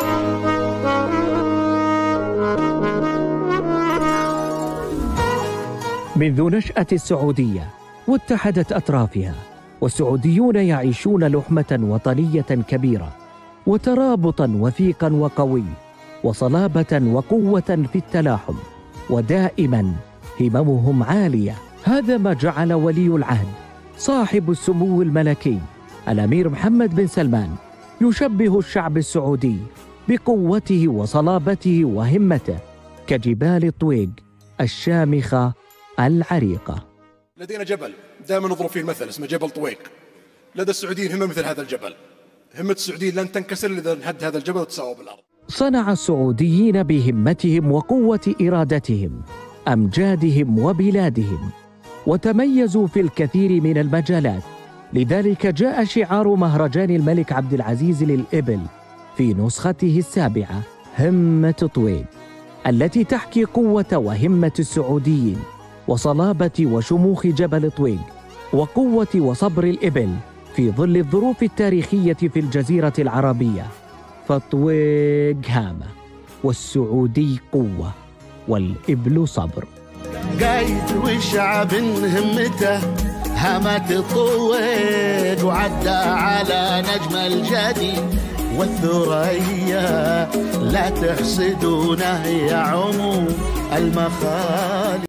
منذ نشأة السعودية واتحدت أطرافها، والسعوديون يعيشون لحمة وطنية كبيرة وترابطا وثيقا وقوي وصلابة وقوة في التلاحم، ودائما هممهم عالية. هذا ما جعل ولي العهد صاحب السمو الملكي الأمير محمد بن سلمان يشبه الشعب السعودي بقوته وصلابته وهمته كجبال الطويق الشامخة العريقة. لدينا جبل دائما نضرب فيه المثل اسمه جبل طويق. لدى السعوديين همة مثل هذا الجبل. همة السعوديين لن تنكسر إذا انهد هذا الجبل وتساوى بالأرض. صنع السعوديين بهمتهم وقوة إرادتهم أمجادهم وبلادهم، وتميزوا في الكثير من المجالات. لذلك جاء شعار مهرجان الملك عبد العزيز للإبل في نسخته السابعة همة طويق، التي تحكي قوة وهمة السعوديين وصلابة وشموخ جبل طويق وقوة وصبر الإبل في ظل الظروف التاريخية في الجزيرة العربية. فطويق هامة والسعودي قوة والإبل صبر. قايد والشعب همته هامة الطويق، وعدى على نجم الجدي والثريا، لا تحسدونه يا عموم المخالي.